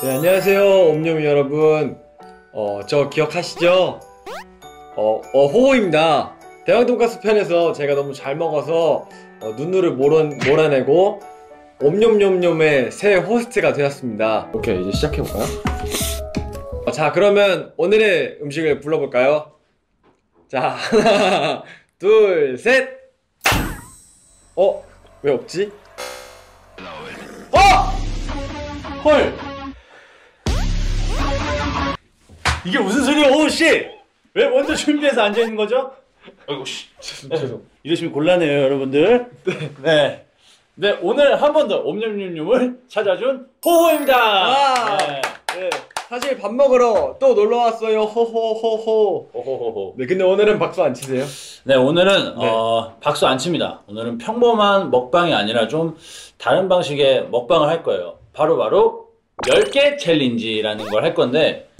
네, 안녕하세요, 옴뇸 여러분. 저 기억하시죠? 호호입니다. 대왕 돈가스 편에서 제가 너무 잘 먹어서 눈물을 몰아내고 옴뇸뇸뇸의 새 호스트가 되었습니다. 오케이, 이제 시작해볼까요? 자, 그러면 오늘의 음식을 불러볼까요? 자, 하나, 둘, 셋! 왜 없지? 헐! 이게 무슨 소리야? 오 씨! 왜 먼저 준비해서 앉아있는 거죠? 아이고 씨. 죄송. 이러시면 곤란해요 여러분들. 네, 오늘 한 번 더 옴뇸뇸뇸을 찾아준 호호입니다. 네, 사실 밥 먹으러 또 놀러 왔어요. 호호호호. 호호호호. 네, 근데 오늘은 박수 안 치세요? 네, 오늘은 박수 안 칩니다. 오늘은 평범한 먹방이 아니라 좀 다른 방식의 먹방을 할 거예요. 바로 10개 챌린지라는 걸 할 건데,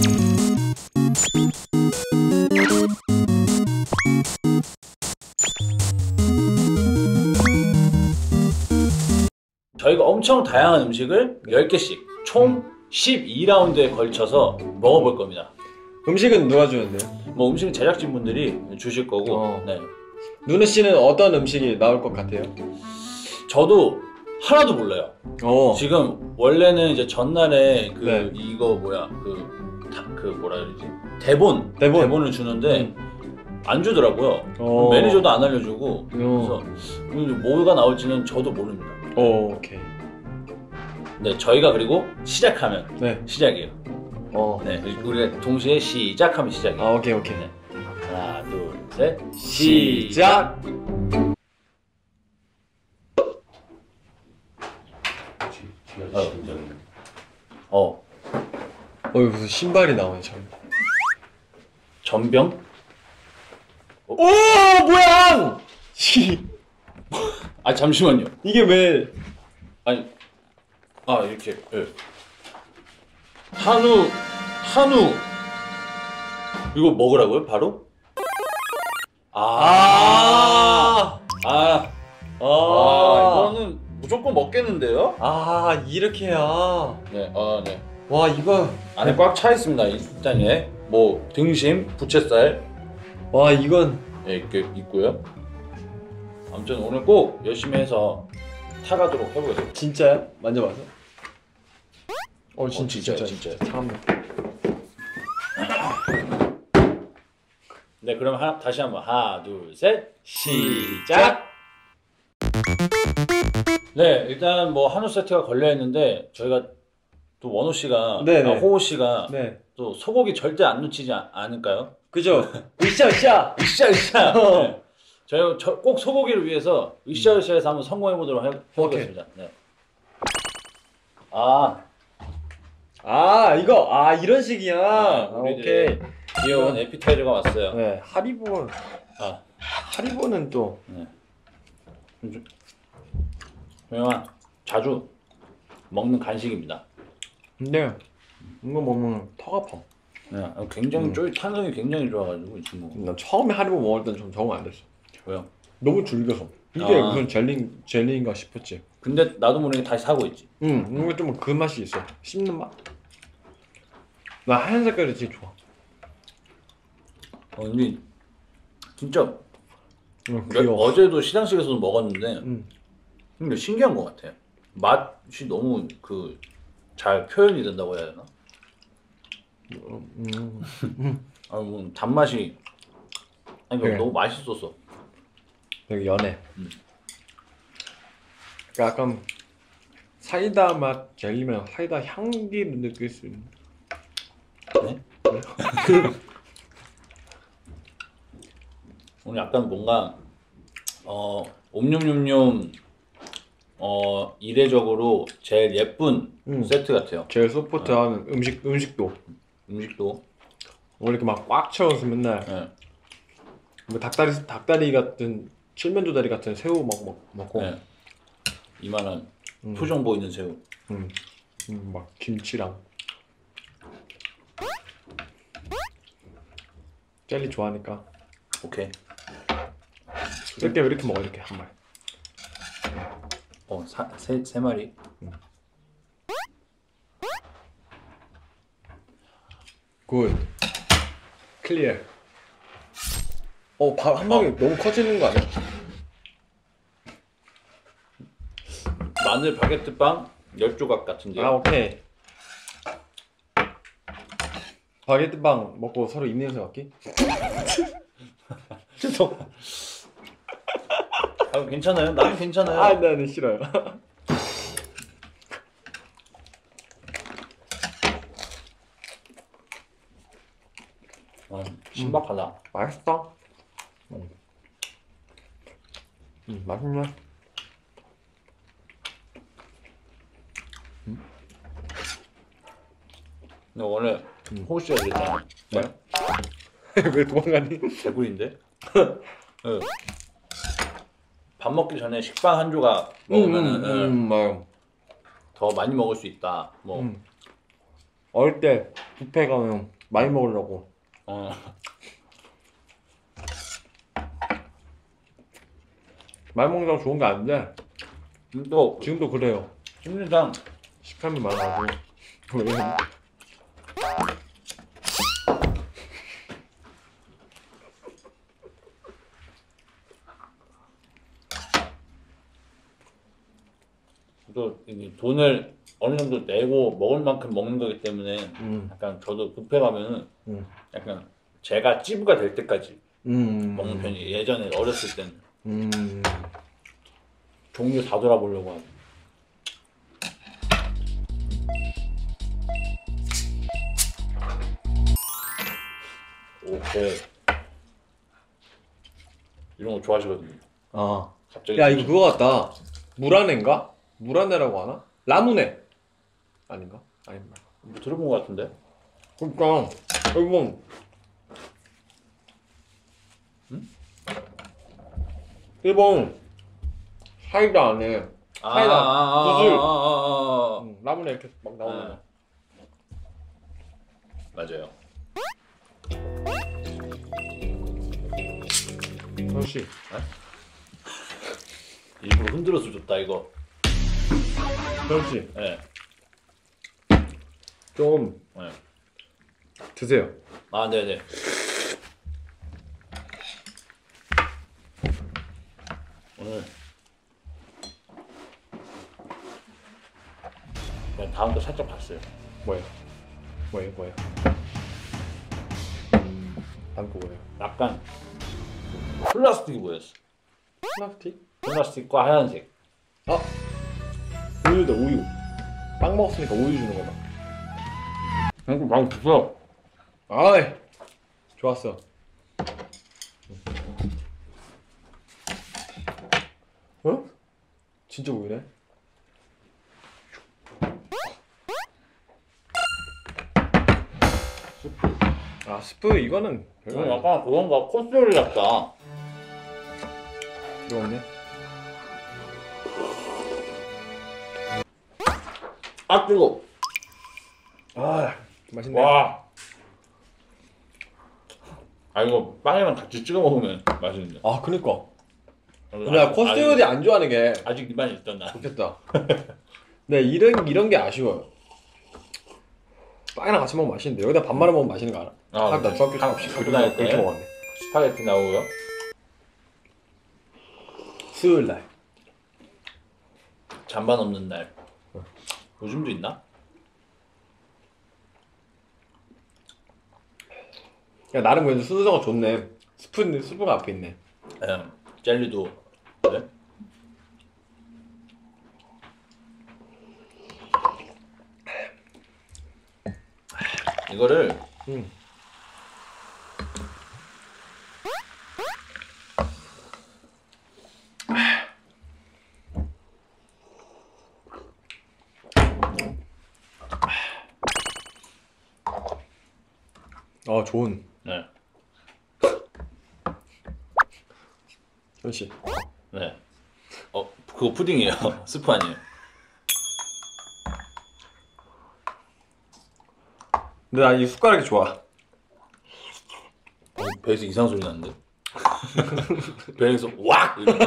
저희가 엄청 다양한 음식을 10개씩 총 12라운드에 걸쳐서 먹어볼 겁니다. 음식은 누가 주는데요? 뭐 음식은 제작진분들이 주실 거고, 네. 누누 씨는 어떤 음식이 나올 것 같아요? 저도 하나도 몰라요. 지금 원래는 이제 전날에 이거 뭐야 그 뭐라 그러지? 대본을 주는데 안 주더라고요. 매니저도 안 알려주고, 그래서 뭐가 나올지는 저도 모릅니다. 오케이. 네, 저희가 그리고 시작하면 시작이에요. 네, 우리가 동시에 시작하면 시작이에요. 오케이. 네. 하나, 둘, 셋, 시작! 무슨 신발이 나오네, 전병? 오, 뭐야! 아, 잠시만요. 이게 왜? 아니, 이렇게. 네. 한우 이거 먹으라고요? 바로? 이거는 무조건 먹겠는데요? 이렇게 해야. 네, 네. 와, 이거 안에 꽉 차 있습니다. 일단 뭐 등심, 부채살. 와, 이건 이렇게 있고요. 아무튼 오늘 꼭 열심히 해서 타가도록 해보겠습니다. 진짜요? 만져봐서? 진짜요. 잠깐만. 네, 그럼 다시 한번 하나, 둘, 셋, 시작! 네, 일단 뭐 한우 세트가 걸려 있는데 저희가 또 원호 씨가, 호호 씨가 또 소고기 절대 안 놓치지 않을까요? 그죠? 으쌰! 네. 저희 꼭 소고기를 위해서 으쌰으쌰해서 한번 성공해 보도록 해보겠습니다. 네. 이거 이런 식이야. 오케이. 귀여운 에피타이저가 왔어요. 네, 하리보는 또. 그냥 자주 먹는 간식입니다. 근데 이거 먹으면 턱 아파. 네, 굉장히 탄성이 굉장히 좋아가지고 지금. 난 처음에 하리보 먹을 땐 좀 적응 안 됐어. 왜요? 너무 질겨서. 이게 무슨 젤리인가 싶었지. 근데 나도 모르게 다시 사고 있지. 이거 좀 그 맛이 있어. 씹는 맛. 나 하얀 색깔이 제일 좋아. 근데 진짜 귀여워. 어제도 시상식에서도 먹었는데 근데 신기한 것 같아. 맛이 너무 잘 표현이 된다고 해야 되나? 뭐 단맛이 너무 맛있었어. 되게 연해. 약간 사이다 맛 젤리면 사이다 향기를 느낄 수 있는. 네? 오늘 약간 뭔가 옴뇸뇸뇸 이례적으로 제일 예쁜 세트 같아요. 제일 소프트한 음식도 원래 이렇게 막 꽉 채워서 맨날 뭐 닭다리 같은 칠면조다리 같은 새우 먹고 이만한 표정 보이는 새우. 막 김치랑 젤리 좋아하니까. 오케이. 이렇게 왜 이렇게 먹어? 이렇게 한 말. 세 마리. 굿. 클리어. 밥 한 방에 너무 커지는 거 아니야? 마늘 바게트 빵 10조각 같은데요. 아, 오케이. 바게트 빵 먹고 서로 입냄새 맡기? 죄송. 아, 괜찮아요. 나는 괜찮아요. 아, 나는 싫어요. 신박하다. 맛있어? 맛있네. 근데 원래 호시가 그랬잖아. 네? 왜 도망가니? 개구리인데? 네. 밥 먹기 전에 식빵 한 조각 먹으면은 맞아. 더 많이 먹을 수 있다. 뭐. 어릴 때 뷔페 가면 많이 먹으려고. 많이 먹는 거 좋은 게 아닌데 또 지금도 그래요. 심리상 식탐이 많아가지고. 왜? 또 이게 돈을 어느 정도 내고 먹을 만큼 먹는 거기 때문에 약간 저도 뷔페 가면은 약간 제가 찌부가 될 때까지 먹는 편이 예전에 어렸을 때는 종류 다 돌아보려고 하고. 오케이. 이런 거 좋아하시거든요. 아. 갑자기 야, 이거 그거 같다. 물안에인가? 물안에라고 하나? 라무네. 아닌가? 아닌가? 뭐 들어본 것 같은데? 그러니까 일본 일본 사이다 안에 사이다 구슬 라무네 이렇게 막 나오는 거. 맞아요. 그렇지. 일부러 흔들어서 줬다 이거. 그렇지. 네. 좀 네. 드세요. 아, 네네. 오늘 그냥 다음 거 살짝 봤어요. 뭐예요? 뭐예요? 다음 거 뭐예요? 약간 플라스틱이 보였어. 플라스틱? 플라스틱과 하얀색. 아! 우유다 우유. 빵 먹었으니까 우유 주는 거다. 이거 많이 주세요. 아이 좋았어. 어? 진짜 우유네? 스프. 아 스프 이거는 별거 이거 아니야. 약간 그건가 코스 요리 같다. 들어오네. 아 뜨거. 아 맛있네. 와. 아 이거 빵이랑 같이 찍어 먹으면 맛있는데. 아 그니까. 근데 나 코스 아직- 요리 안 좋아하는 게 아직 입안에 있던 나. 좋겠다. 네 이런 게 아쉬워요. 빵이랑 같이 먹으면 맛있는데 여기다 밥 말아 먹으면 맛있는 거 알아? 아, 나 중학교 때 학교 다닐 때 그렇게 먹었네. 스파게티 나오고요. 수요일 날. 잔반 없는 날. 요즘도 있나? 야 나름 그래도 순서가 좋네. 스프가 앞에 있네. 젤리도. 네? 이거를 좋은. 네. 현씨. 네. 그거 푸딩이에요. 스프 아니에요. 근데 나 이 숟가락이 좋아. 배에서 이상한 소리 나는데? 배에서 왁! 이러고.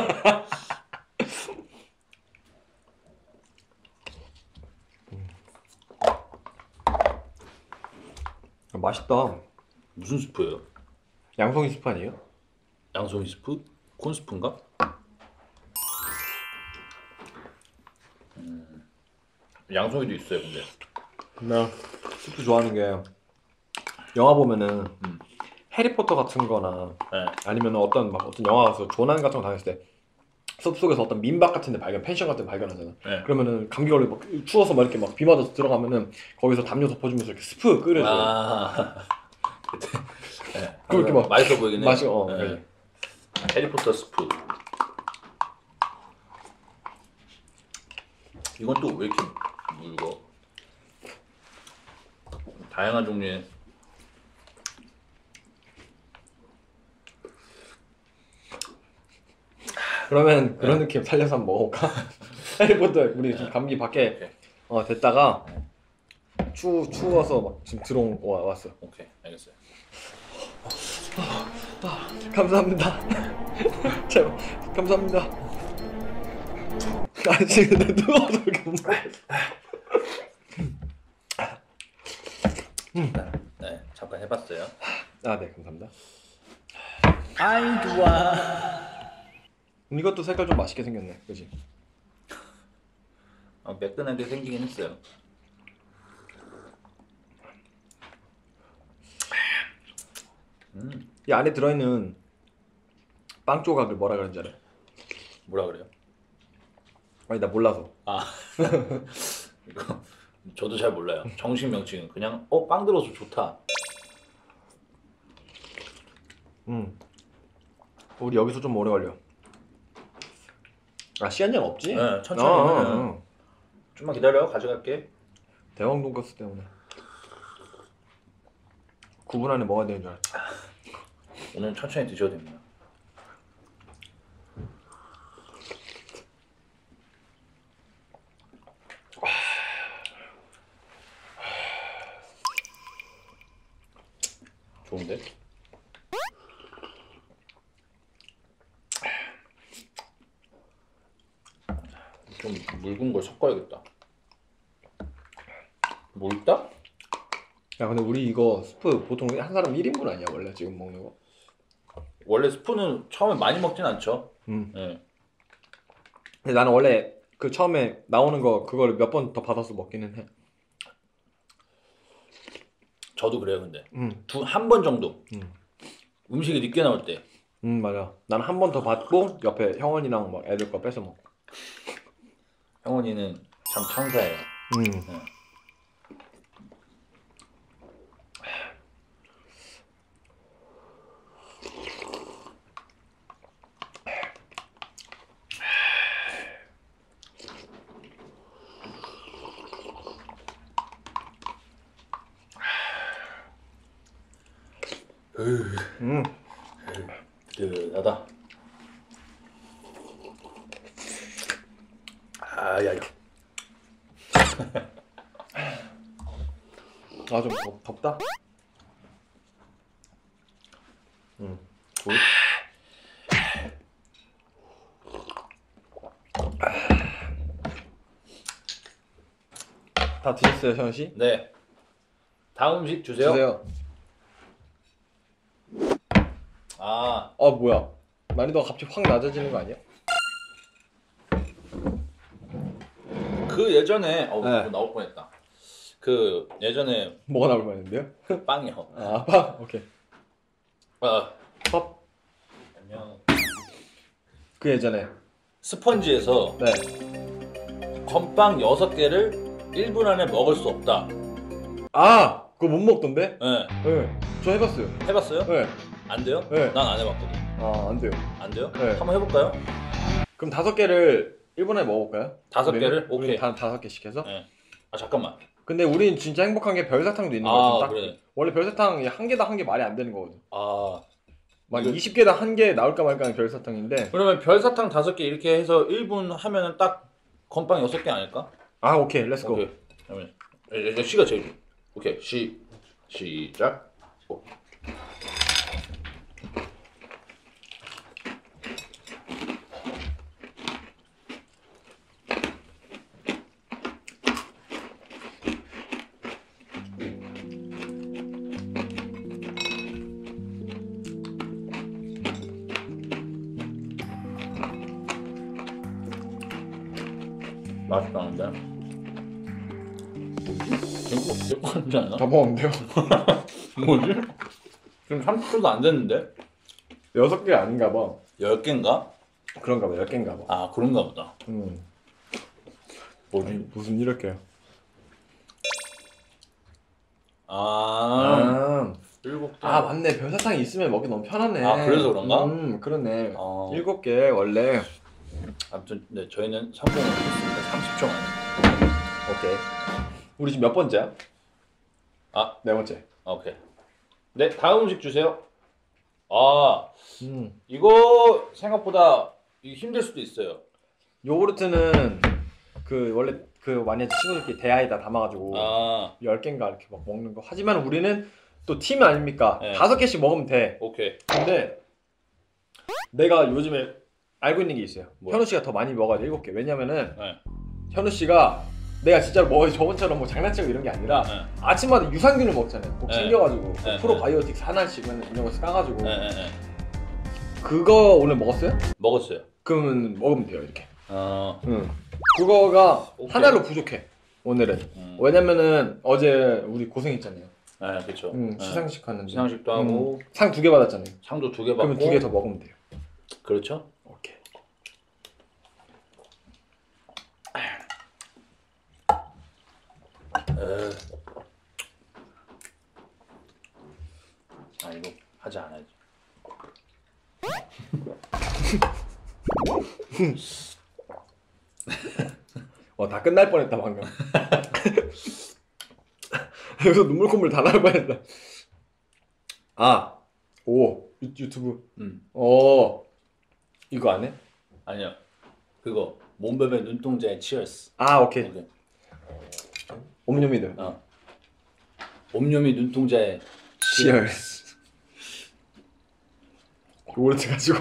맛있다. 무슨 스프예요? 양송이 스프 아니에요? 양송이 스프? 콘스프인가? 양송이도 있어요, 근데. 나 스프 좋아하는 게 영화 보면은 해리포터 같은 거나 네. 아니면 어떤 영화 가서 조난 같은 거 다녔을 때 숲속에서 어떤 민박 같은 데 펜션 같은 데 발견하잖아. 네. 그러면은 감기 걸리고 막 추워서 막 이렇게 막 비 맞아서 들어가면은 거기서 담요 덮어주면서 이렇게 스프 끓여줘. 네. 그렇게 막 맛있어 보이긴 해. 네. 해리포터 스프. 이건 또 왜 이렇게 묽어? 다양한 종류의. 그러면 그런 느낌 살려서 한번 먹어볼까? 해리포터 우리 지금 감기 밖에 됐다가 추워서 막 지금 왔어. 오케이, 알겠어요. 감사합니다. 제발 감사합니다. 아 지금 내 누워서 이렇게 네, 잠깐 해봤어요. 아 네 감사합니다. 아이 좋아. 이것도 색깔 좀 맛있게 생겼네, 그지? 매끈하게 생기긴 했어요. 이 안에 들어있는 빵 조각을 뭐라 그러는지 알아요? 뭐라 그래요? 아니 나 몰라서. 아 이거 저도 잘 몰라요. 정식 명칭은 그냥 빵 들어서 좋다. 우리 여기서 좀 오래 걸려. 아 시간제한 없지? 네, 천천히. 좀만 기다려, 가져갈게. 대왕 돈가스 때문에 9분 안에 먹어야 되는 줄 알았지. 오늘 천천히 드셔도 됩니다. 좋은데? 좀 묽은 걸 섞어야겠다. 묽다? 야 근데 우리 이거 스프 보통 한 사람 1인분 아니야 원래 지금 먹는 거? 원래 스프는 처음에 많이 먹진 않죠. 근데 나는 원래 그 처음에 나오는 거 그거를 몇 번 더 받아서 먹기는 해. 저도 그래요. 근데 한 번 정도 음식이 늦게 나올 때. 맞아. 난 한 번 더 받고 옆에 형원이랑 막 애들 거 뺏어 먹고. 형원이는 참 천사예요. 든든하다. 아야야. 아 좀 덥다. 굿. 다 드셨어요, 션씨? 네. 다음 음식 주세요. 주세요. 아, 뭐야? 난이도가 갑자기 확 낮아지는 거 아니야? 그 예전에 네. 나올 뻔했다. 그 예전에 뭐가 나올 뻔했는데요? 빵이요. 아, 밥. 오케이. 밥. 안녕. 그 예전에. 스펀지에서 네. 건빵 6개를 1분 안에 먹을 수 없다. 아, 그거 못 먹던데? 네. 네. 저 해봤어요. 해봤어요? 네. 안 돼요? 네. 난 안 해봤거든. 아, 안 돼요. 안 돼요? 네. 한번 해볼까요? 그럼 5개를 1분 안에 먹어볼까요? 5개를? 오케이. 다 5개씩 해서? 네. 아 잠깐만. 근데 우린 진짜 행복한 게 별사탕도 있는 아, 거야. 딱 그래. 원래 별사탕이 한 개당 한 개 말이 안 되는 거거든. 아, 막 이거- 20개당 한 개 나올까 말까 하는 별사탕인데. 그러면 별사탕 5개 이렇게 해서 1분 하면은 딱 건빵 6개 아닐까? 아, 오케이. 렛츠고. 오케이. 그러면 시가 제일 좋아. 오케이. 시작. 맛있다 근데. 뭐지? 될거 같지 않아? 다 먹었는데요? 뭐지? 지금 30초도 안 됐는데? 6개 아닌가 봐. 10개인가? 그런가 봐. 10개인가 봐. 아 그런가 보다. 뭐지? 아니, 무슨 이렇게요? 아 7개. 아 맞네. 별사탕이 있으면 먹기 너무 편하네. 아, 그래서 그런가? 그렇네. 어. 7개 원래. 아무튼 네 저희는 성공을 했습니다. 30초 만에. 오케이. 우리 지금 몇 번째야? 아 4번째. 오케이. 네 다음 음식 주세요. 아 이거 생각보다 힘들 수도 있어요. 요구르트는 그 원래 그 만약에 친구들끼리 대야에다 담아가지고 아 10개인가 이렇게 막 먹는 거. 하지만 우리는 또 팀 아닙니까? 네. 5개씩 먹으면 돼. 오케이. 근데 내가 요즘에 알고 있는 게 있어요. 뭐야? 현우 씨가 더 많이 먹어야 돼. 7개. 왜냐면은 네. 현우 씨가 내가 진짜로 저번처럼 뭐 장난치고 이런 게 아니라 네. 아침마다 유산균을 먹잖아요. 꼭 네. 챙겨가지고 네. 프로바이오틱스 하나씩 이런 거 까가지고 네. 그거 오늘 먹었어요? 먹었어요. 그러면 먹으면 돼요 이렇게. 어. 그거가 오케이. 하나로 부족해 오늘은. 왜냐면은 어제 우리 고생했잖아요. 네, 그렇죠. 시상식 하는데 시상식도 하고 상 2개 받았잖아요. 상도 2개 받고. 그러면 2개 더 먹으면 돼요. 그렇죠? 오케이. 아 이거 하지 않아야지. 다 끝날 뻔했다 방금. 여기서 눈물 콧물 다 나올 뻔했다. 유튜브. 이거 안 해? 아니요. 그거 몸베베 눈동자의 치얼스. 오케이. 옴뇸이들. 옴뇸이 눈동자의 치얼스. 요거르트 가지고.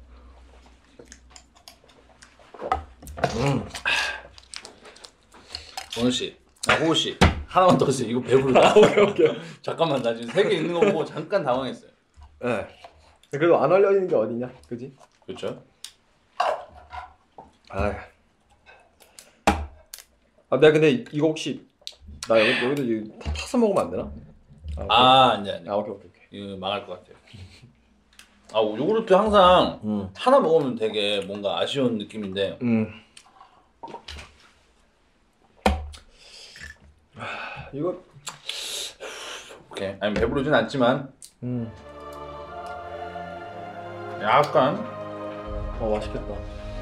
원우 씨, 호우 씨, 하나만 더 주세요. 이거 배부르다. 오케이. 잠깐만, 나 지금 3개 있는 거 보고 잠깐 당황했어요. 네. 그래도 안 얼려 있는 게 어디냐, 그지? 그렇죠? 내가 근데 이거 혹시 나 여기도 이거 타서 먹으면 안 되나? 아니야. 오케이. 이거 망할 것 같아요. 요구르트 항상 하나 먹으면 되게 뭔가 아쉬운 느낌인데. 이거 오케이. 아니 배부르진 않지만. 약간. 맛있겠다.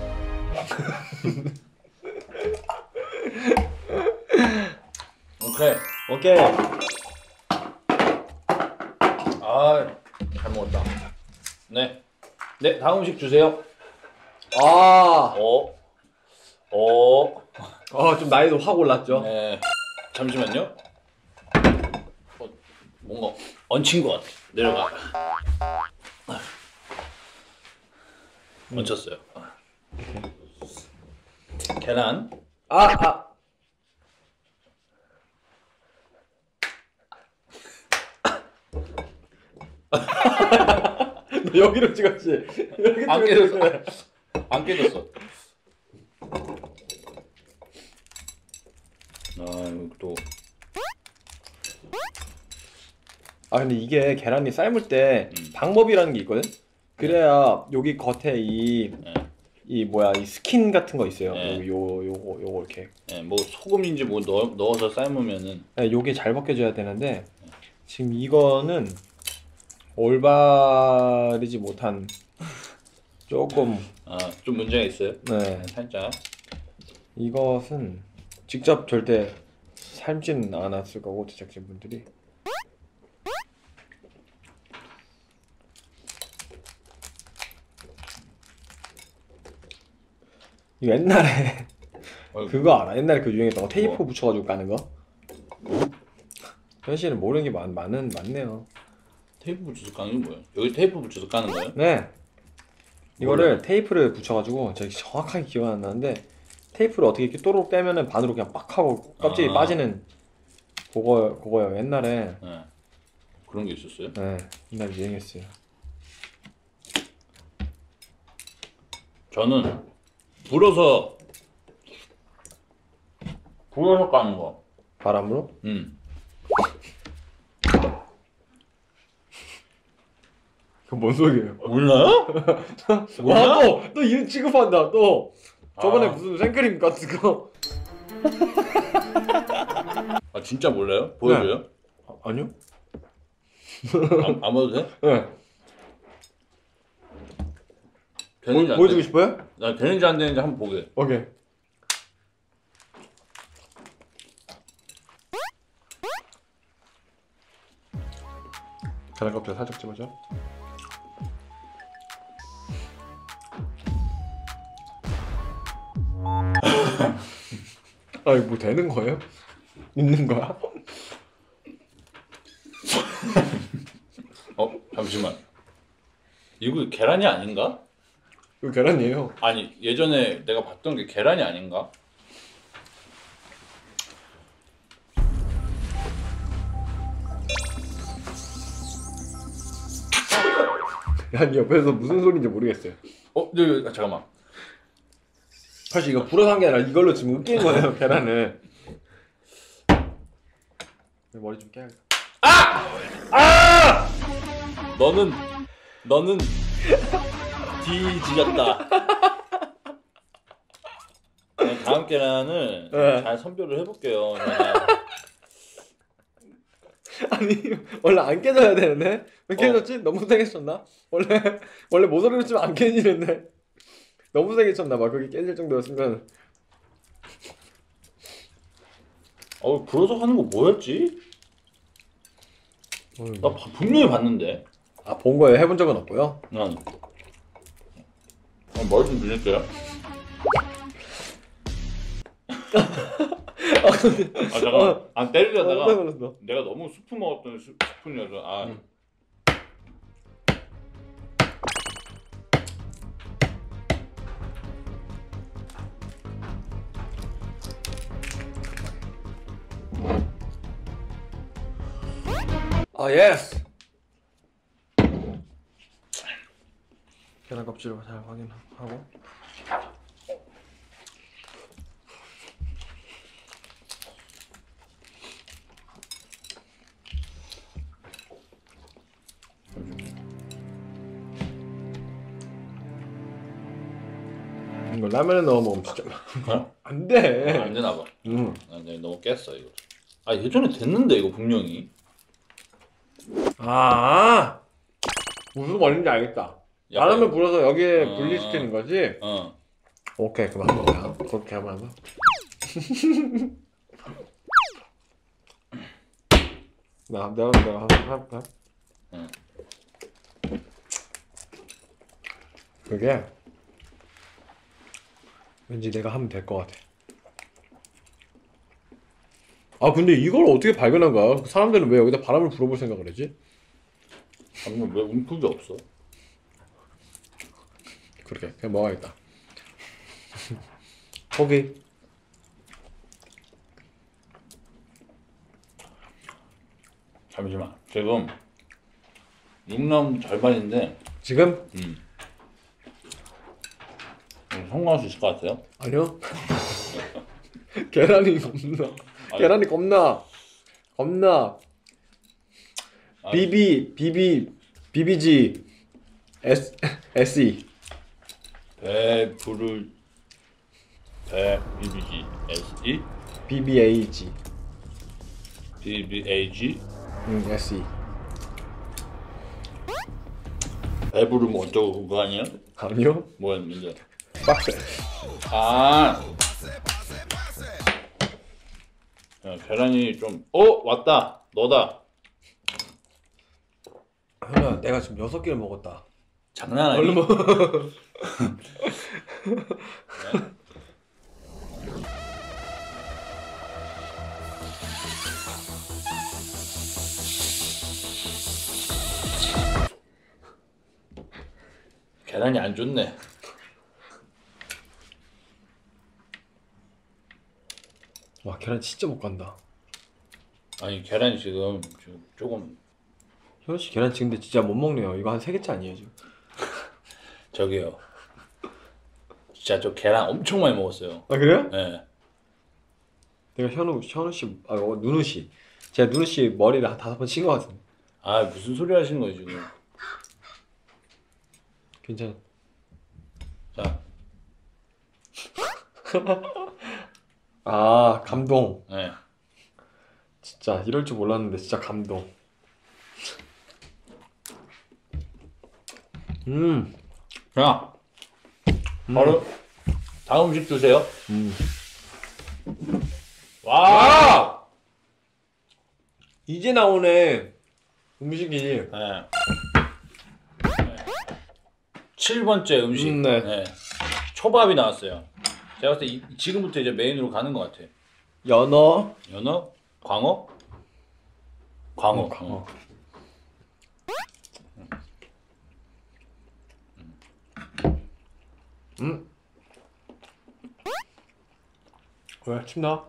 오케이. 잘 먹었다. 네, 다음 음식 주세요. 좀 나이도 확 올랐죠? 네, 잠시만요. 뭔가 얹힌 것 같아. 내려가. 얹혔어요. 계란. 너 여기로 찍었지? 안 깨졌어. 안 깨졌어. 이거 또. 근데 이게 계란이 삶을 때 방법이라는 게 있거든? 그래야 여기 겉에 이 스킨 같은 거 있어요. 네. 요거 이렇게. 네, 뭐 소금인지 뭐 넣어서 삶으면은. 요게 잘 벗겨져야 되는데 지금 이거는 올바르지 못한 조금 좀 문제가 있어요. 네. 살짝. 이것은 직접 절대 삶지는 않았을 거고 제작진분들이. 이거 옛날에 그거 알아? 옛날에 그 유행했던 거 테이프 붙여가지고 까는 거? 현실은 모르는 게 많네요. 테이프 붙여서 까는 게 뭐예요? 여기 테이프 붙여서 까는 거예요? 네. 이거를 테이프를 붙여가지고 제가 정확하게 기억 안 나는데 테이프를 어떻게 이렇게 또록 빼면은 반으로 그냥 빡 하고 껍질이 빠지는 그거요. 옛날에. 네. 그런 게 있었어요? 네. 옛날에 유행했어요. 저는 불어서 불어서 까는 거. 바람으로? 그건 뭔 소리예요? 몰라요? 와, 또 이름 취급한다, 또. 저번에 아. 무슨 생크림 같은 거. 아 진짜 몰라요? 보여줘요? 아니요? 안 봐도 돼? 네. 되는지 안 보여주고 되는지. 싶어요? 나 되는지 안 되는지 한번 보게. 오케이. 계란 껍질 살짝 집어줘. 아, 이거 뭐 되는 거예요? 있는 거야? 잠시만. 이거 계란이 아닌가? 이거 계란이에요. 아니 예전에 내가 봤던 게 계란이 아닌가? 아니, 옆에서 무슨 소리인지 모르겠어요. 잠깐만. 사실 이거 불어서 한 게 아니라 이걸로 지금 으깬 거예요, 계란을. 머리 좀 깨야겠다. 너는 뒤지졌다. 다음 계란을 네. 잘 선별을 해볼게요. 아니, 원래 안 깨져야 되는데 왜 깨졌지? 너무 세게 쳤나? 원래 모서리로 치면 안 깨지는데 너무 세게 쳤나 봐. 그게 깨질 정도였으면. 불어서 하는 거 뭐였지? 나 분명히 봤는데. 아, 본 거예요? 해본 적은 없고요. 난 머리 좀 밀릴게요. 잠깐만. 안 때리려다가 내가 너무 스프 먹었던 스푼이어서 예스. 계란 껍질을 잘 확인하고. 이거 라면에 넣어 먹으면 진짜 안 돼. 안 되나 봐. 내가 너무 깼어 이거. 예전에 됐는데 이거 분명히. 무슨 말인지 알겠다. 약간- 바람을 불어서 여기에 분리시키는 거지? 어. 오케이, 그럼 한 번만. 그렇게 하면 내가 한번 해볼까? 응. 그게 왠지 내가 하면 될 것 같아. 근데 이걸 어떻게 발견한 거야? 사람들은 왜 여기다 바람을 불어볼 생각을 하지? 방금 왜 움푹이 없어? 그러게, 그냥 먹어야겠다. 포기. 잠시만. 지금 6라운드 절반인데 지금? 성공할 수 있을 것 같아요? 아니요. 계란이 겁나. 계란이 겁나. BBG SE BBG SE BBAG BBAG SE. 배부르면 어쩌고 그거 아니야? 아니요. 뭐였는데? 빡세. 계란이 좀 왔다 너다. 현아, 내가 지금 6개를 먹었다. 장난 아니야? 얼른 먹어. 계란이 안 좋네. 와, 계란 진짜 못 간다. 아니 계란이 지금 조금 현아씨 계란 지금 진짜 못 먹네요. 이거 한 3개째 아니에요 지금? 저기요. 진짜 저 계란 엄청 많이 먹었어요. 그래요? 네. 내가 현우 씨, 누누 씨. 제가 누누 씨 머리를 한 5번 친 것 같은데. 아 무슨 소리 하시는 거예요 지금? 괜찮아. 자. 아, 감동. 네. 진짜 이럴 줄 몰랐는데 진짜 감동. 자, 바로 다음 음식 드세요. 와! 이제 나오네. 음식이. 네. 7번째 음식. 네. 네. 초밥이 나왔어요. 제가 봤을 때 지금부터 이제 메인으로 가는 것 같아. 연어. 연어? 광어? 광어. 광어. 왜? 침 나?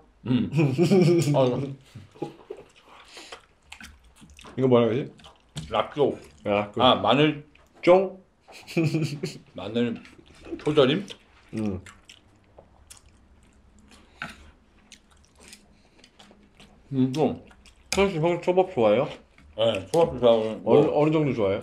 이거 뭐라 그러지? 락조. 야, 아, 마늘, 쫑? 마늘 초절임? 좀. 형 초밥 좋아해요? 네, 초밥도 좋아하고. 어느 정도 좋아해요?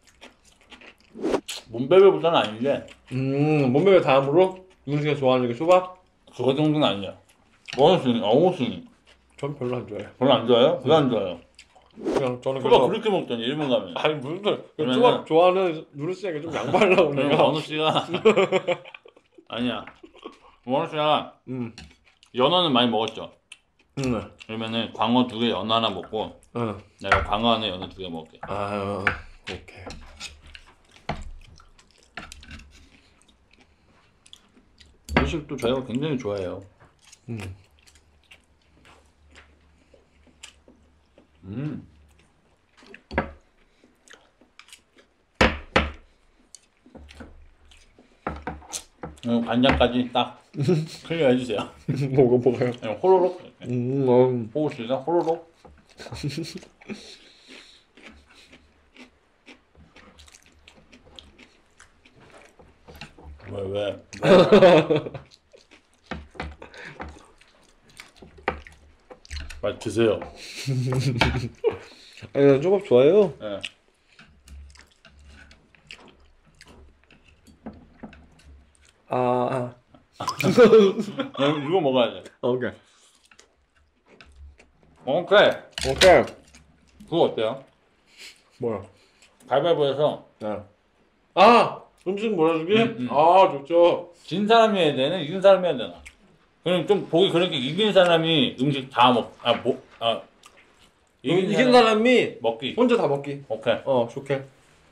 몸베베보다는 아닌데, 몸매가 다음으로 윤수가 좋아하는 게 초밥? 그거 정도는 아니야. 어우승이. 전 별로 안 좋아해요. 별로 안 좋아요? 왜 안 좋아요? 그냥 저는 초밥 그렇게 먹더니 일본 가면. 아니 무슨 소리? 그러면은- 초밥 좋아하는 누르 씨에게 좀 양보하려고 그럼 내가. 원우 씨가 아니야. 원우 씨가 음. 연어는 많이 먹었죠. 응. 그러면은 광어 2개, 연어 하나 먹고 응. 내가 광어 하나, 연어 2개 먹을게. 아, 오케이. 음식도 저희가 굉장히 좋아해요. 음. 간장까지 딱 클리어 해주세요. 뭐가요? 그냥 호로록 이렇게. 음. 호우씨가 호로록. 왜? 빨리 드세요. 아니 난 초밥 좋아해요. 네. 이거 먹어야 돼. 오케이. 오케이. 오케이. 그거 어때요? 뭐야? 가위바위보에서 네. 아! 음식 몰아주기? 아, 좋죠. 진 사람이 해야 되나? 이긴 사람이 해야 되나? 그럼 좀 보기 그렇게 이긴 사람이 음식 다 이긴 사람이 먹기. 혼자 다 먹기. 오케이. 좋게.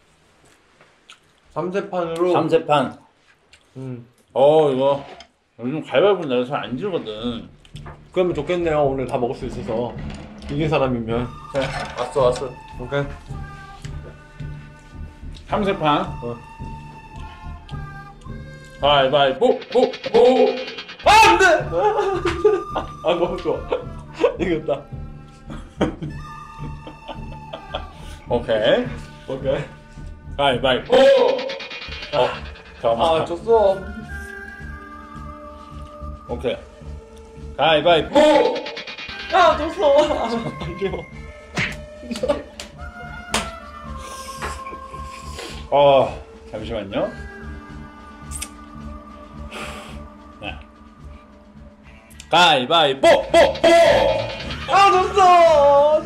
3세판으로. 3세판. 음. 이거 요즘 가위바위보 내가 잘 안 지르거든. 그러면 좋겠네요. 오늘 다 먹을 수 있어서. 이긴 사람이면. 그래. 왔어. 오케이. 3세판. 가위바위보. 아, 안 돼! 아, 너무 좋아. 이겼다. 오케이. 오케이. 가위바위보. 잠깐만. 아, 졌어. 오케이. 가위바위보. 야, 졌어. 안 줘. 잠시만요. 네. 가위바위보. 아, 졌어.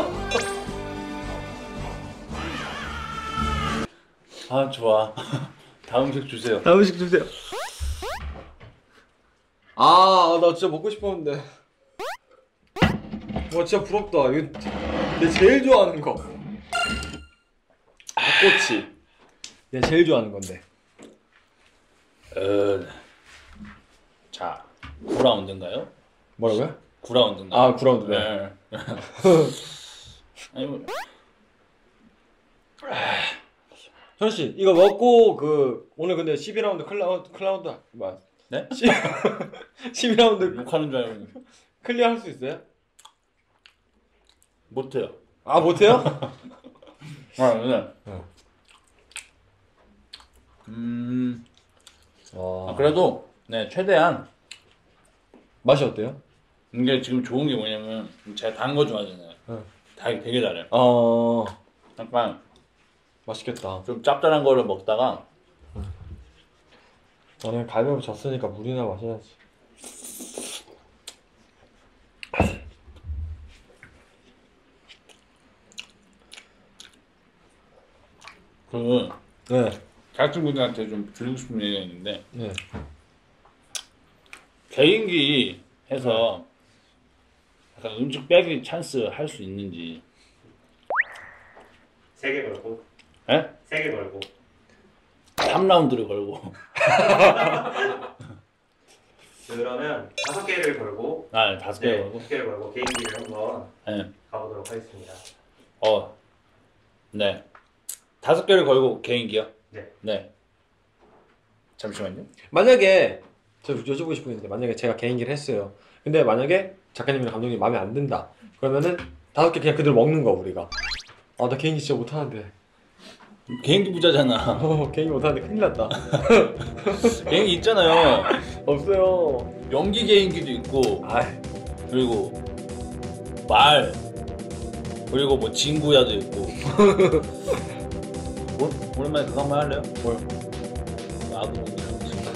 좋아. 다음 음식 주세요. 다음 음식 주세요. 아, 나 진짜 먹고 싶었는데. 와, 진짜 부럽다. 이거 내 제일 좋아하는 거. 닭꼬치. 내 제일 좋아하는 건데. 자, 9라운드인가요? 뭐라고요? 9라운드인가요? 아, 9라운드. 네. 아니 뭐. 현씨, 이거 먹고 오늘 근데 12라운드 클라우드 뭐야? 네? 12라운드 욕하는 줄 알고 클리어 할 수 있어요? 못해요. 아, 못해요? 네. 그래도 네 최대한 맛이 어때요? 이게 지금 좋은 게 뭐냐면 제가 단 거 좋아하잖아요. 달기 되게 잘해요. 약간 맛있겠다. 좀 짭짤한 거를 먹다가 나는 갈비찜 졌으니까 물이나 마셔야지. 네. 자친구들한테 좀 드리고 싶은 얘기가 있는데 네. 개인기 해서 약간 음식 빼기 찬스 할 수 있는지. 3개 걸고. 예? 3개 걸고. 3라운드를 걸고. 그러면 5개를 걸고. 아, 5개 네, 걸고. 5개를 걸고 개인기를 한번 네. 가보도록 하겠습니다. 네. 5개를 걸고 개인기요? 네. 네. 잠시만요. 만약에 저 여쭤보고 싶은 게 있는데 만약에 제가 개인기를 했어요. 근데 만약에 작가님이나 감독님 마음에 안 든다. 그러면은 5개 그냥 그대로 먹는 거 우리가. 아 나 개인기 진짜 못하는데. 개인기 부자잖아. 개인기 못하는데 큰일 났다. 개인기 있잖아요. 없어요. 연기 개인기도 있고, 그리고 말, 그리고 뭐 진구야도 있고. 오랜만에 그거 한번 할래요? 뭐요? 아구공이라고.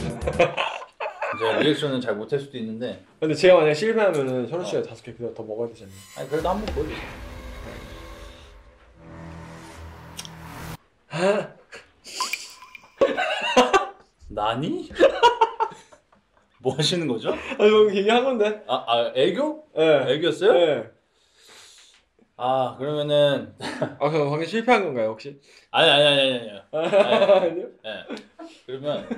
제가 리액션은 잘 못할 수도 있는데. 근데 제가 만약에 실패하면은 혈우 씨가 5개 그대로 더 먹어야 되지 않나요? 아니 그래도 한번 보여주세요. 나니? 뭐 하시는 거죠? 아니 뭐 얘기한 건데. 애교? 네. 애교였어요? 네. 그러면은 그럼 방금 실패한 건가요 혹시? 아니. 아니요? 네. 그러면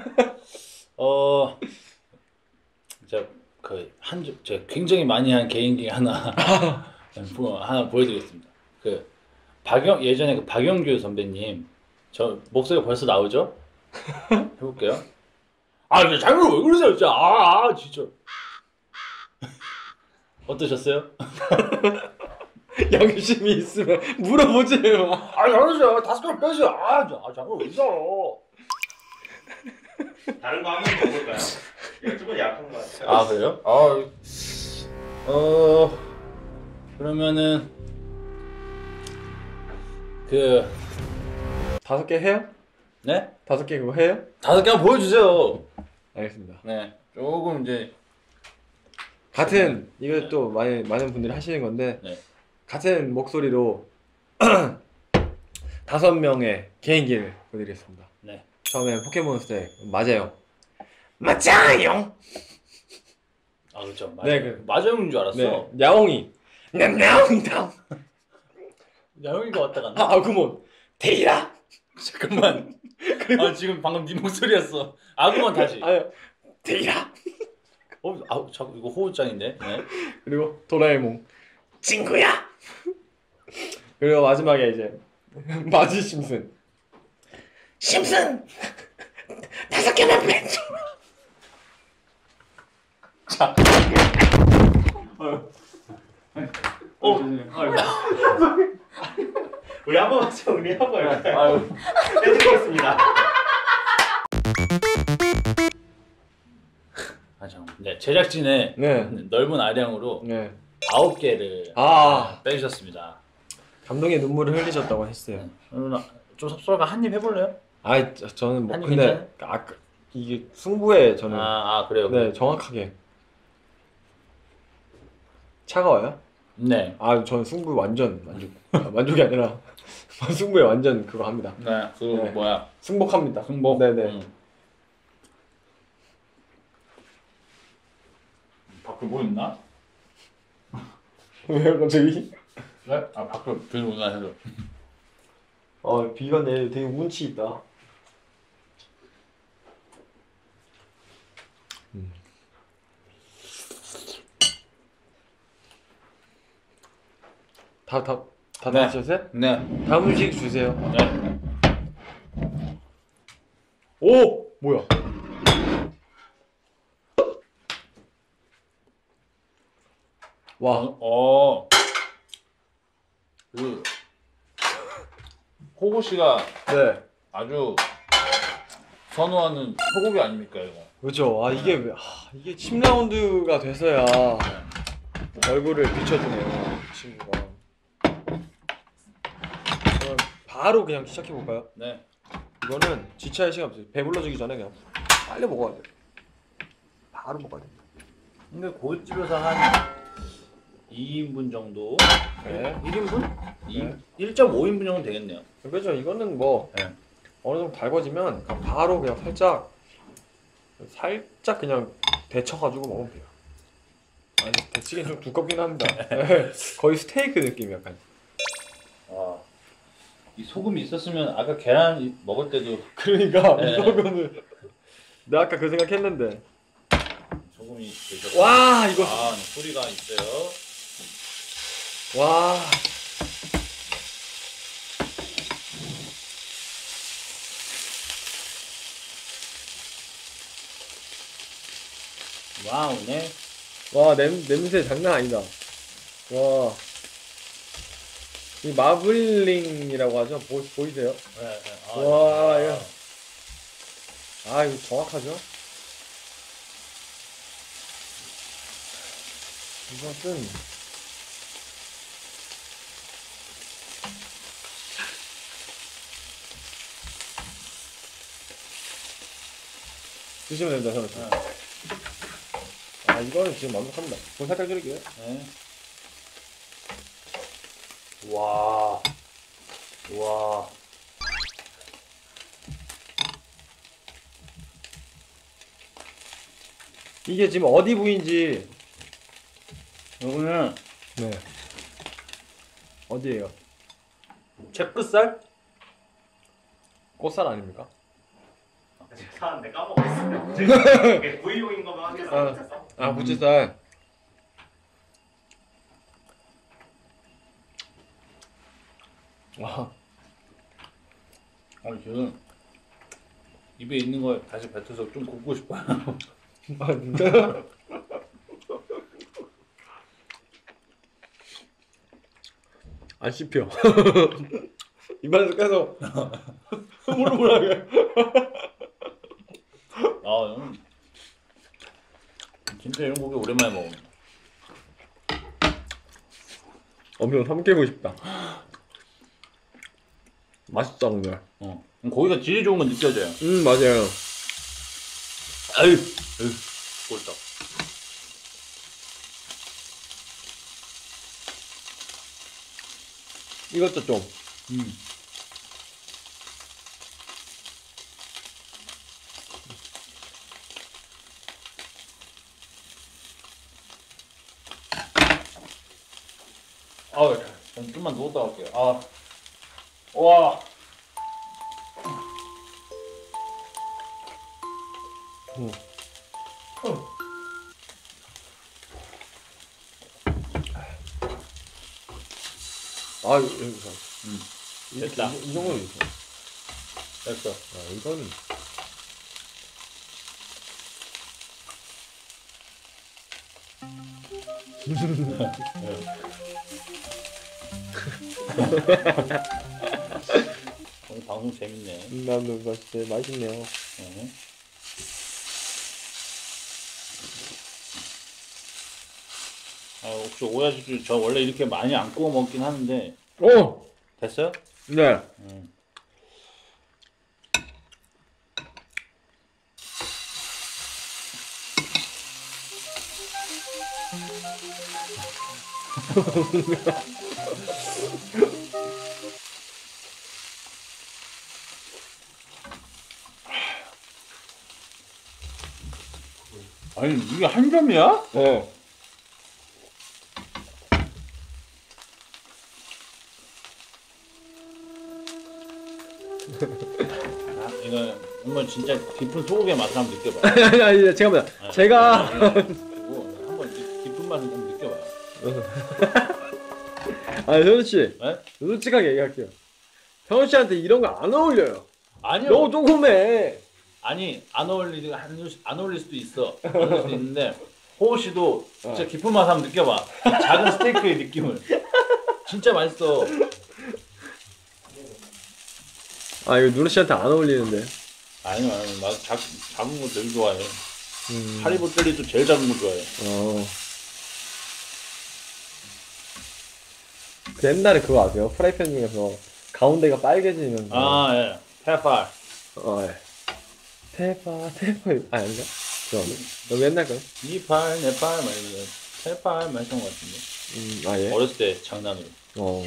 제가 굉장히 많이 한 개인기 하나 보여드리겠습니다. 예전에 박영규 선배님 저 목소리 벌써 나오죠? 해볼게요. 진짜 장르 왜 그러세요 진짜. 진짜. 어떠셨어요? 양심이 있으면 물어보지 마. 잘하세요. 5개 빼세요. 장르 왜 이러. 다른 거 한번 먹을까요? 이거 좀 약한 거 같아요. 그래요? 그러면은 5개 해요? 네? 5개 그거 해요? 5개 한번 보여주세요. 알겠습니다. 네, 조금 이제 같은 이거 또 많은 분들이 하시는 건데 네. 같은 목소리로 5명의 개인기를 보여드리겠습니다. 네. 처음에 포켓몬스터 맞아요. 맞아요. 그렇죠. 네, 맞아요인 줄 알았어. 네, 야옹이. 난 야옹이다. 야옹이가 왔다 갔나? 그만. 데이라. 잠깐만. 지금 방금 네 목소리였어. 그만 다시. 데이라. 자꾸 이거 호흡장인데. 네. 그리고 도라에몽. 친구야. 그리고 마지막에 이제 마지 심슨. 심슨. 5개만 빼줘. 자. 우리 한 번만 정리하고 할까요? 해드리겠습니다. 잠깐만. 네, 제작진의 넓은 아량으로 9개를 빼주셨습니다. 감동의 눈물을 흘리셨다고 했어요. 좀 섭섭하니까 한 입 해볼래요? 저는 뭐 한입 근데 이게 승부에 저는 그래요? 네 정확하게 차가워요? 네. 저는 승부 완전 만족이 아니라 승부에 완전 그거 합니다. 네. 뭐야? 승복합니다. 승복. 네네. 밖에 뭐 있나? 왜요 갑자기? 네? 밖에 비 오나 해서. 비가 내려 되게 운치 있다. 다 드셨어요? 네. 다음 음식 주세요. 네. 오! 뭐야? 와. 호구 씨가 네. 아주 선호하는 소고기 아닙니까 이거? 그렇죠. 이게 10라운드가 돼서야 얼굴을 비춰주네요, 이 친구가. 그럼 바로 그냥 시작해볼까요? 네. 이거는 지체할 시간 없어요. 배불러지기 전에 그냥 빨리 먹어야 돼요. 바로 먹어야 돼요. 근데 고깃집에서 한 2인분 정도? 네. 1인분? 네. 1.5인분 정도 되겠네요. 그렇죠. 이거는 뭐 네. 어느 정도 달궈지면 그냥 바로 그냥 살짝 그냥 데쳐가지고 먹으면 돼요. 아니 데치긴 좀 두껍긴 합니다. 네. 거의 스테이크 느낌 약간. 아, 이 소금이 있었으면 아까 계란 먹을 때도 그러니까 네. 이거는 나 아까 그 생각했는데. 소금이 되죠. 와 이거 아, 소리가 있어요. 와. 와우, 네. 와 냄새 장난 아니다. 와. 이 마블링이라고 하죠? 보이세요? 네, 네. 아, 와, 네. 이거. 아 이거 정확하죠? 이것은 드시면 됩니다. 저는. 네. 아 이거는 지금 완벽합니다. 좀 살짝 줄일게요. 네. 와. 와. 이게 지금 어디 부위인지. 이거는 네. 어디예요? 채끝살? 꽃살 아닙니까? 사는데 까먹었어요. 이게 부위용인 거만 확인했어. 아 부치살. 와. 아니 저는 입에 있는 걸 다시 뱉어서 좀 굽고 싶어요. 아 진짜? 안 씹혀. 입안에서 계속 흐물흐물하게. 아, 진짜 이런 고기 오랜만에 먹어. 엄청 삼키고 싶다. 맛있다 오늘. 고기가 질이 좋은 건 느껴져요. 맞아요. 아유, 꼴떡. 이것도 좀. 아, 전 좀만 누웠다 갈게요. 아, 와. 아 여기서. 됐다. 이 정도는 있어. 됐어. 아 이거는. 오늘 방송 재밌네. 나도 맛있네요. 네. 아, 혹시 오야지 저 원래 이렇게 많이 안 구워 먹긴 하는데 오. 됐어요? 네. 아니 이게 한 점이야? 네. 아, 이거 한번 진짜 깊은 소고기의 맛을 한번 느껴봐요. 아니 잠깐만. 네. 제가 그리고 한번 깊은 맛을 좀 느껴봐요. 아니 현우 씨. 네? 솔직하게 얘기할게요. 현우 씨한테 이런 거 안 어울려요. 아니요. 너무 조그매. 아니 안 어울릴 수도 있어. 어울릴 수도 있는데 호우 씨도 진짜 깊은 맛 한번 느껴봐. 작은 스테이크의 느낌을. 진짜 맛있어. 아 이거 누르 씨한테 안 어울리는데. 아니요, 나 작은 거 되게 좋아해. 하리보 젤리도 제일 작은 거 좋아해. 그 옛날에 그거 아세요? 프라이팬 중에서 가운데가 빨개지면서 예. 테팔. 예. 테파 아닌가? 그거는? 너무 옛날 거야? 이팔 내팔 막 이러면서 테팔 막 했던 것 같은데. 아 예? 어렸을 때 장난으로. 어.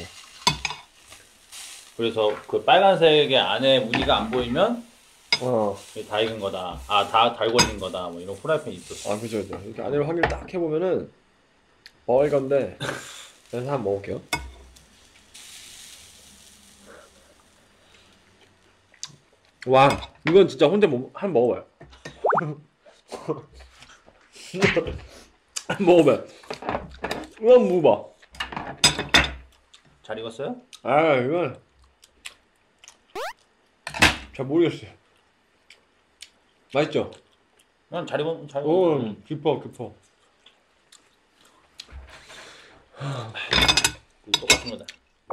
그래서 그 빨간색의 안에 무늬가 안 보이면 이게 다 익은 거다. 다 달궈진 거다. 뭐 이런 프라이팬이 있었어. 아 그죠. 이렇게 안으로 확인을 딱 해보면은 빨간데. 그래서 한번 먹을게요. 와, 이건 진짜 혼자 한번 먹어봐요. 한번 먹어봐요. 이건 먹어봐. 잘 익었어요? 아, 이건 잘 모르겠어요. 맛있죠? 난 잘 익은 잘 오, 익은. 깊어. 똑같은 거다.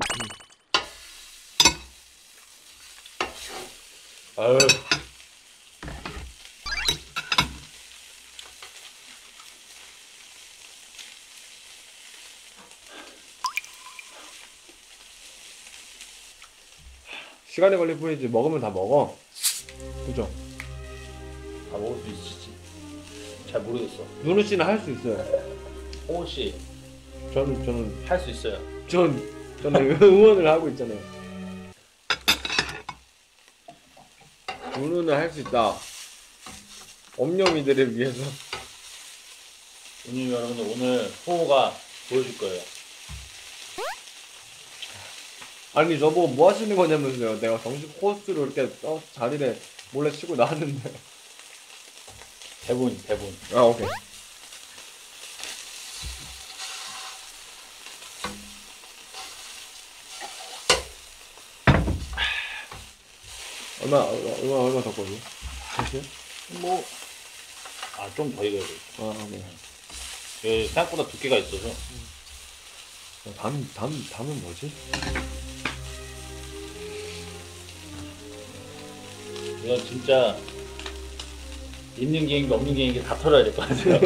아유. 시간이 걸릴 뿐이지 먹으면 다 먹어. 그죠? 다 먹을 수 있을지 잘 모르겠어. 누누 씨는 할 수 있어요. 홍호 씨, 저는 할 수 있어요. 저는 응원을 하고 있잖아요. 누누는 할 수 있다. 엄녀미들을 위해서. 오늘 여러분들 오늘 호호가 보여줄 거예요. 아니 저보고 뭐 하시는 거냐면서요. 내가 정식 호스트로 이렇게 자리를 몰래 치고 나왔는데. 대본. 아 오케이. 얼마 더 걸려? 잠시요? 뭐, 좀 더 익어야 돼. 아 네. 여기 생각보다 두께가 있어서. 다음은 뭐지? 이건 진짜 있는 개인기 없는 개인기 다 털어야 될 것 같아요.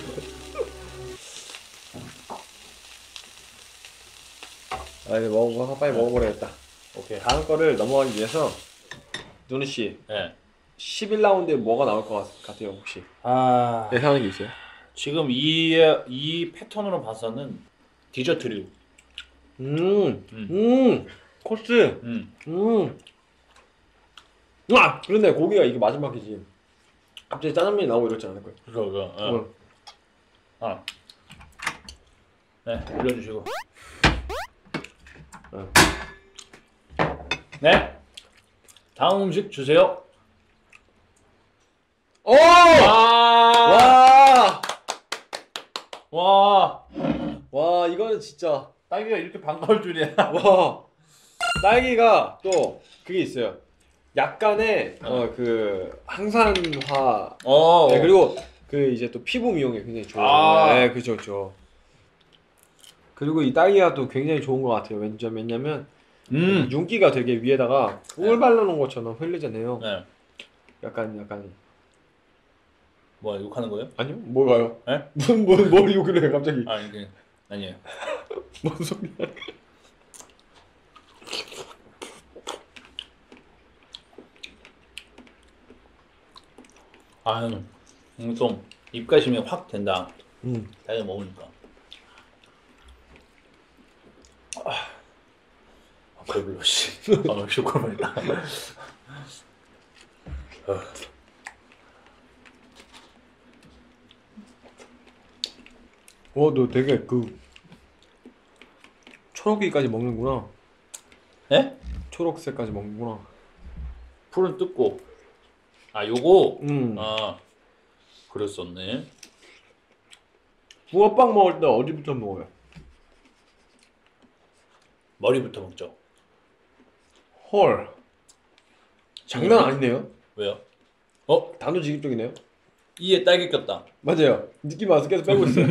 아 이제 빨리 먹어버려야겠다. 오케이. 다음 거를 넘어가기 위해서 누누 씨 네. 11라운드에 뭐가 나올 것 같아요 혹시? 예상하는 게 있어요? 지금 이 패턴으로 봐서는 디저트류. 코스. 아 그런데 고기가 이게 마지막이지. 갑자기 짜장면이 나오고 이러지 않을 거예요. 그거. 네, 올려주시고. 네. 다음 음식 주세요. 오! 와! 와! 와 이거는 진짜 딸기가 이렇게 반가울 줄이야. 와 딸기가 또 그게 있어요. 약간의 그 항산화. 네, 그리고 그 이제 또 피부 미용에 굉장히 좋아요. 네, 그죠. 그리고 이 딸기가 또 굉장히 좋은 것 같아요. 왜냐면 윤기가 되게 위에다가 꿀 발라놓은 것처럼 흘리잖아요. 네. 약간 뭐 욕하는 거예요? 아니요? 뭐가요? 네? 뭘 욕을 해 갑자기? 이게 아니에요. 뭔 소리야? 좀 입가심이 확 된다. 딸기 먹으니까. 배불러 씨. 쇼콜라다. 너 되게 그 초록이까지 먹는구나. 네? 초록색까지 먹는구나. 풀은 뜯고. 요거. 음. 그랬었네. 붕어빵 먹을 때 어디부터 먹어요? 머리부터 먹죠. 헐. 장난 아니네요. 왜요? 단호직입적이네요. 이에 딸기 꼈다. 맞아요. 느낌 와서 계속 빼고 있어요.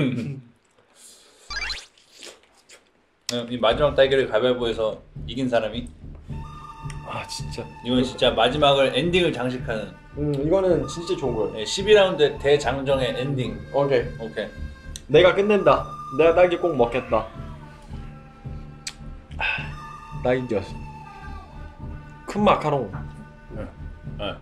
이 마지막 딸기를 가위바위보해서 이긴 사람이. 진짜. 이건 진짜 마지막을 엔딩을 장식하는. 이거는 진짜 좋은 거예요. 12라운드 대장정의 엔딩. 오케이. 내가 끝낸다. 내가 딸기 꼭 먹겠다. 나인디어스. 큰 마카롱. 네.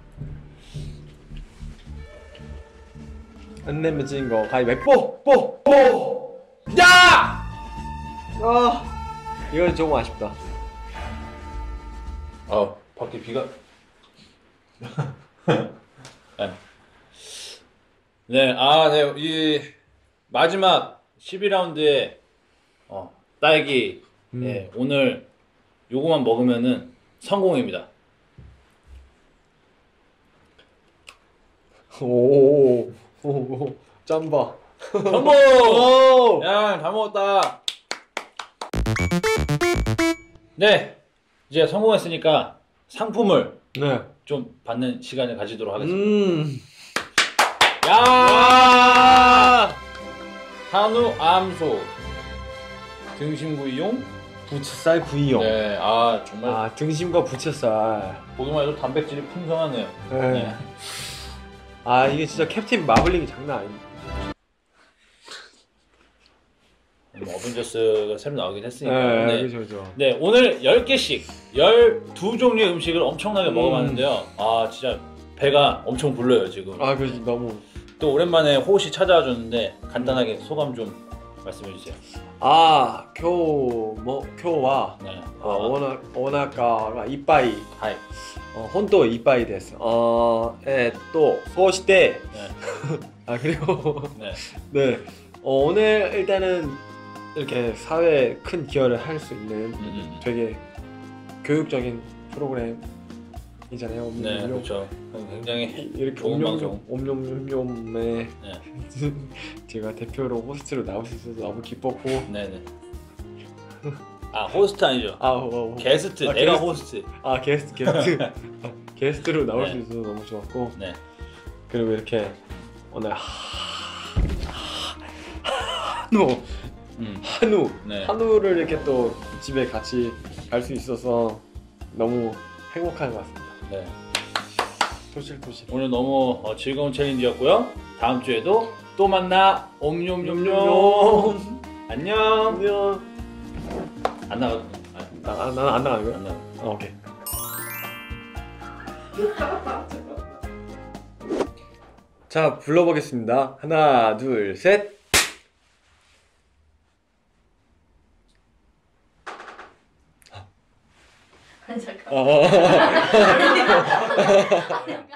안 내면 진 거 가위바위보 뽀! 야! 이건 조금 아쉽다. 밖에 비가. 네. 네, 네, 이 마지막 12라운드에 딸기. 네, 오늘 요거만 먹으면은 성공입니다. 오, 짬바. 성공! 야, 잘 먹었다. 네, 이제 성공했으니까 상품을 네. 좀 받는 시간을 가지도록 하겠습니다. 야! 한우 암소 등심구이용 부채살 구이용. 네, 정말 등심과 부채살. 보기만 해도 단백질이 풍성하네요. 네. 이게 진짜 캡틴 마블링이 장난 아닙니다. 어벤져스가 새로 나오긴 했으니까. 네, 그죠. 네, 오늘 10개씩 12종류의 음식을 엄청나게 먹어봤는데요. 진짜 배가 엄청 불러요 지금. 그지 너무. 또 오랜만에 호시 찾아와 줬는데 간단하게 소감 좀 말씀해 주세요. 今日は 네. お腹がいっぱい 하이. 本当いっぱいです。そうして 네. 그리고 네. 네. 오늘 일단은 이렇게 사회에 큰 기여를 할 수 있는 되게 교육적인 프로그램이잖아요. 네, 그렇죠. 굉장히 이렇게 좋은 방송. 옴뇸뇸뇸에 제가 대표로 호스트로 나올 수 있어서 너무 기뻤고. 네네. 호스트 아니죠? 게스트. 내가 호스트. 게스트. 게스트로 나올 네. 수 있어서 너무 좋았고. 네. 그리고 이렇게 오늘 한우를 이렇게 또 집에 같이 갈 수 있어서 너무 행복한 것 같습니다. 네. 토실토실. 오늘 너무 즐거운 챌린지였고요. 다음 주에도 또 만나. 옴뇸뇸뇸. 안녕. 안녕. 안 나가도. 안 나가는 거야? 안 나가. 오케이. 자, 불러보겠습니다. 하나, 둘, 셋. 잠깐만.